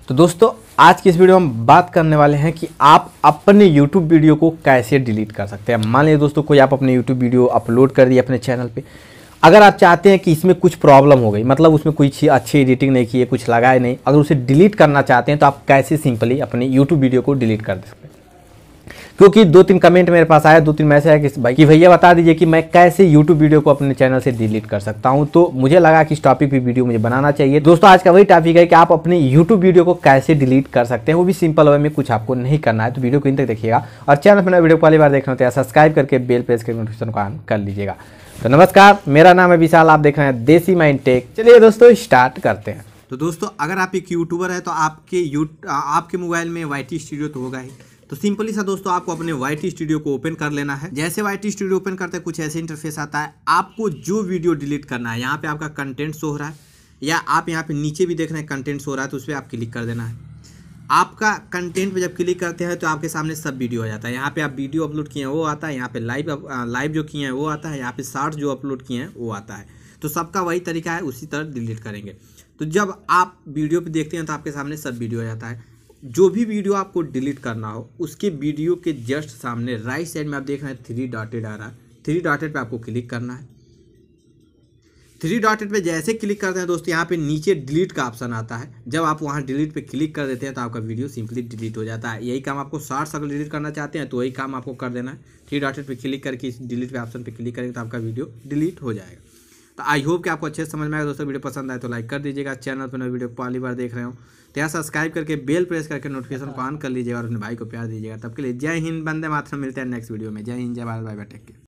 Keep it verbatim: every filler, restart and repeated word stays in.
तो दोस्तों आज की इस वीडियो में हम बात करने वाले हैं कि आप अपने यूट्यूब वीडियो को कैसे डिलीट कर सकते हैं। मान लीजिए दोस्तों कोई आप अपने यूट्यूब वीडियो अपलोड कर दिए अपने चैनल पे, अगर आप चाहते हैं कि इसमें कुछ प्रॉब्लम हो गई, मतलब उसमें कुछ अच्छी एडिटिंग नहीं की है, कुछ लगाए नहीं, अगर उसे डिलीट करना चाहते हैं तो आप कैसे सिंपली अपने यूट्यूब वीडियो को डिलीट कर सकते हैं। क्योंकि दो तीन कमेंट मेरे पास आया, दो तीन मैसेज आया कि भाई कि भैया बता दीजिए कि मैं कैसे यूट्यूब वीडियो को अपने चैनल से डिलीट कर सकता हूं। तो मुझे लगा कि इस टॉपिक पे वीडियो मुझे बनाना चाहिए। दोस्तों आज का वही टॉपिक है कि आप अपने यूट्यूब वीडियो को कैसे डिलीट कर सकते हैं, वो भी सिंपल वे में, कुछ आपको नहीं करना है। तो वीडियो को इन तक देखिएगा और चैनल पर वीडियो पहली बार देख रहे हो तो सब्सक्राइब करके बेल प्रेस करके नोटिफिकेशन को ऑन कर लीजिएगा। तो नमस्कार, मेरा नाम है विशाल, आप देख रहे हैं देसी माइंड टेक। चलिए दोस्तों स्टार्ट करते हैं। तो दोस्तों अगर आप एक यूट्यूबर है तो आपके यू आपके मोबाइल में वाई टी स्टूडियो तो होगा ही। तो सिंपली सा दोस्तों आपको अपने वाई टी स्टूडियो को ओपन कर लेना है। जैसे वाई टी स्टूडियो ओपन करते हैं कुछ ऐसे इंटरफेस आता है। आपको जो वीडियो डिलीट करना है, यहाँ पे आपका कंटेंट शो हो रहा है या आप यहाँ पे नीचे भी देख रहे हैं कंटेंट शो हो रहा है, तो उस पर आप क्लिक कर देना है। आपका कंटेंट पे जब क्लिक करते हैं तो आपके सामने सब वीडियो आ जाता है। यहाँ पे आप वीडियो अपलोड किए हैं वो आता है, यहाँ पे लाइव लाइव जो किए हैं वो आता है, यहाँ पे शॉर्ट्स जो अपलोड किए हैं वो आता है। तो सबका वही तरीका है, उसी तरह डिलीट करेंगे। तो जब आप वीडियो पे देखते हैं तो आपके सामने सब वीडियो आ जाता है। जो भी वीडियो आपको डिलीट करना हो उसके वीडियो के जस्ट सामने राइट साइड में आप देख रहे हैं थ्री डॉटेड आ रहा है। थ्री डॉटेड पे आपको क्लिक करना है। थ्री डॉटेड पे जैसे क्लिक करते हैं दोस्तों यहाँ पे नीचे डिलीट का ऑप्शन आता है। जब आप वहाँ डिलीट पे क्लिक कर देते हैं तो आपका वीडियो सिंपली डिलीट हो जाता है। यही काम आपको शॉर्ट्स अगर डिलीट करना चाहते हैं तो वही काम आपको कर देना है। थ्री डॉटेड पे क्लिक करके इस डिलीट पे ऑप्शन पे क्लिक करेंगे तो आपका वीडियो डिलीट हो जाएगा। तो आई होप कि आपको अच्छे से समझ में आएगा। दोस्तों वीडियो पसंद आए तो लाइक कर दीजिएगा। चैनल पर नई वीडियो पहली बार देख रहे हो तो यहाँ सब्सक्राइब करके बेल प्रेस करके नोटिफिकेशन को ऑन कर लीजिएगा और अपने भाई को प्यार दीजिएगा। तब के लिए जय हिंद, वंदे मातरम। मिलते हैं नेक्स्ट वीडियो में। जय हिंद, जय Bharat, bye bye, take care.